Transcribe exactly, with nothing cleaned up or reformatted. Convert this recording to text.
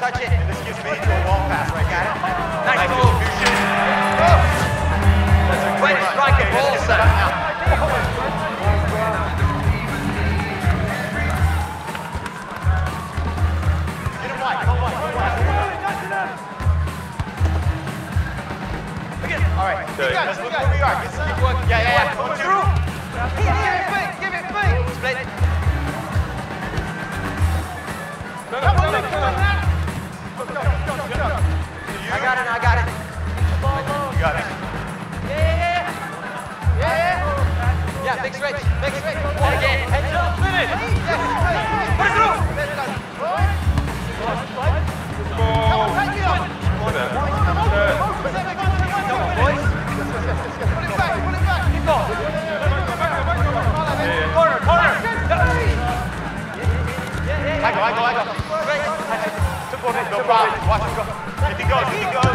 touch it. This gives me to a wall pass right got it. Nice move. That's a great strike and ball set now. Get him wide, go wide, go wide. All right, you got it, look where we are. Get some. Yeah, yeah, yeah. Come through. Give it fake, give it fake. Split. Go, go, go, go, go. I got it, I got it. You got it. Yeah, yeah, yeah. Yeah, big stretch, big stretch. And again, head up, finish. Put it through. Come on, take it up. Come on, boys. Put it back, put it back. Keep going. Corner, corner. I go, I go, I go. Great. Go, watch him go. If he goes, if he goes.